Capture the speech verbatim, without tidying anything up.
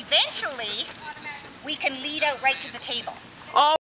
eventually we can lead out right to the table. Oh.